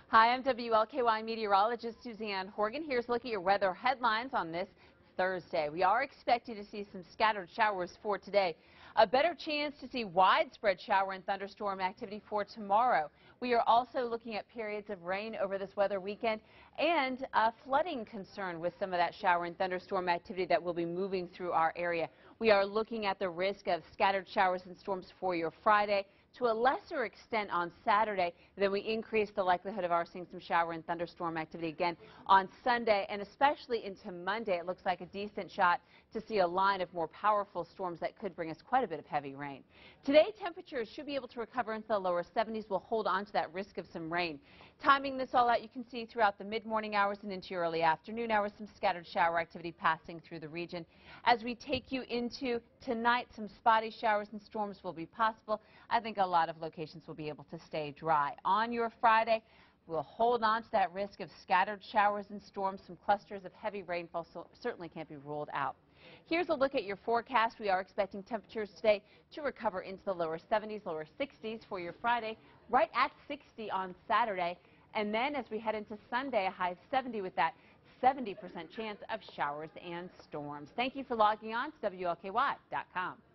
Hi, I'm WLKY meteorologist Suzanne Horgan. Here's a look at your weather headlines on this Thursday. We are expecting to see some scattered showers for today. A better chance to see widespread shower and thunderstorm activity for tomorrow. We are also looking at periods of rain over this weather weekend and a flooding concern with some of that shower and thunderstorm activity that will be moving through our area. We are looking at the risk of scattered showers and storms for your Friday. To a lesser extent on Saturday, then we increase the likelihood of our seeing some shower and thunderstorm activity again on Sunday, and especially into Monday. It looks like a decent shot to see a line of more powerful storms that could bring us quite a bit of heavy rain. Today, temperatures should be able to recover into the lower 70s. We'll hold on to that risk of some rain. Timing this all out, you can see throughout the mid-morning hours and into your early afternoon hours, some scattered shower activity passing through the region. As we take you into tonight, some spotty showers and storms will be possible. I think a lot of locations will be able to stay dry. On your Friday, we'll hold on to that risk of scattered showers and storms. Some clusters of heavy rainfall certainly can't be ruled out. Here's a look at your forecast. We are expecting temperatures today to recover into the lower 70s, lower 60s for your Friday, right at 60 on Saturday. And then as we head into Sunday, a high of 70 with that 70% chance of showers and storms. Thank you for logging on to WLKY.com.